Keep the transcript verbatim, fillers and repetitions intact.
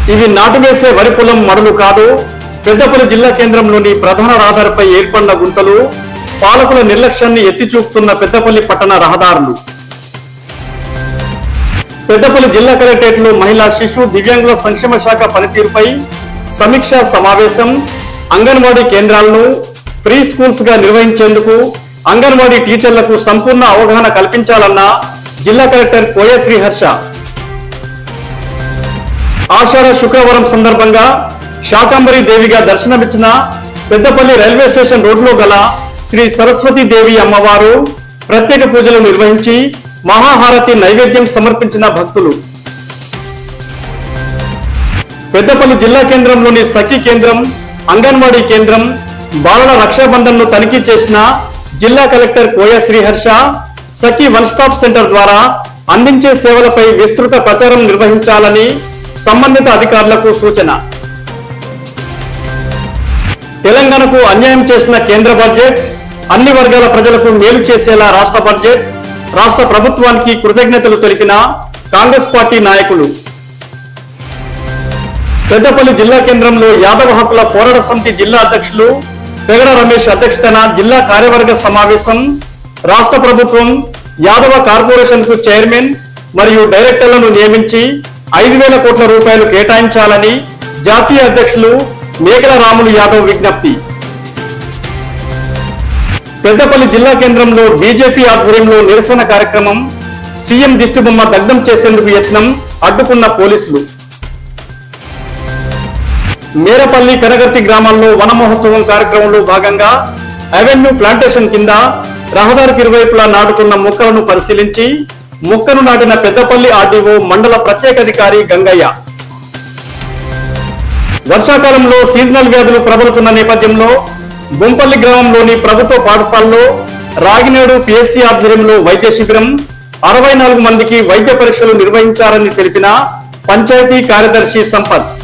ఇవి నాటు వేసే వరి పొలం మడులు కాదు. పెద్దపల్లి జిల్లా కేంద్రంలోని ప్రధాన రహదారిపై ఏర్పడిన గుంతలు, పాలకుల నిర్లక్ష్యాన్ని ఎత్తి చూపుతున్న పెద్దపల్లి పట్టణ రహదారులు. పెద్దపల్లి జిల్లా కలెక్టరేట్ లో మహిళా శిశు దివ్యాంగుల సంక్షేమ శాఖ పనితీరుపై సమీక్షా సమావేశం. అంగన్వాడీ కేంద్రాలను ఫ్రీ స్కూల్స్ గా నిర్వహించేందుకు అంగన్వాడీ టీచర్లకు సంపూర్ణ అవగాహన కల్పించాలన్న జిల్లా కలెక్టర్ కోయ శ్రీహర్ష. ఆషాఢ శుక్రవారం సందర్భంగా శాకంబరి దేవిగా దర్శనమిచ్చిన పెద్దపల్లి రైల్వే స్టేషన్ రోడ్లో గల శ్రీ సరస్వతి దేవి అమ్మవారు ప్రత్యేక పూజలు నిర్వహించి మహాహారతి నైవేద్యం సమర్పించిన భక్తులు. పెద్దపల్లి జిల్లా కేంద్రంలోని సఖీ కేంద్రం, అంగన్వాడీ కేంద్రం, బాలల రక్షాబంధన్ ను తనిఖీ చేసిన జిల్లా collector Koya Sriharsha Sakhi one stop centre ద్వారా అందించే సేవలపై విస్తృత ప్రచారం నిర్వహించాలని సంబంధిత అధికారులకు సూచన. తెలంగాణకు అన్యాయం చేసిన కేంద్ర బడ్జెట్, అన్ని వర్గాల ప్రజలకు మేలు చేసేలా రాష్ట్ర బడ్జెట్, రాష్ట్ర ప్రభుత్వానికి కృతజ్ఞతలు తెలిపిన కాంగ్రెస్ పార్టీ నాయకులు. పెద్దపల్లి జిల్లా కేంద్రంలో యాదవ హక్కుల పోరాట సమితి జిల్లా అధ్యక్షులు పెగడ రమేష్ అధ్యక్షతన జిల్లా కార్యవర్గ సమావేశం. రాష్ట్ర ప్రభుత్వం యాదవ కార్పొరేషన్ కు చైర్మన్ మరియు డైరెక్టర్లను నియమించి ఐదు వేల కోట్ల రూపాయలు కేటాయించాలని జాతీయ అధ్యక్షులు మేకల రాములు యాదవ్ విజ్ఞప్తి. పెద్దపల్లి జిల్లా కేంద్రంలో బీజేపీ ఆధ్వర్యంలో నిరసన కార్యక్రమం. సీఎం దిష్టిబొమ్మ దగ్ధం చేసేందుకు యత్నం, అడ్డుకున్న పోలీసులు. మేరపల్లి కనగర్తి గ్రామాల్లో వన మహోత్సవం కార్యక్రమంలో భాగంగా అవెన్యూ ప్లాంటేషన్ కింద రహదారికి ఇరువైపులా నాటుకున్న మొక్కలను పరిశీలించి మొక్కను నాటిన పెద్దపల్లి ఆర్డీఓ మండల ప్రత్యేకాధికారి గంగయ్య. వర్షాకాలంలో సీజనల్ వ్యాధులు ప్రబలుతున్న నేపథ్యంలో బొంపల్లి గ్రామంలోని ప్రభుత్వ పాఠశాలలో రాగినేడు పిఎస్సి ఆధ్వర్యంలో వైద్య శిబిరం. అరవై నాలుగు మందికి వైద్య పరీక్షలు నిర్వహించారని తెలిపిన పంచాయతీ కార్యదర్శి సంపత్.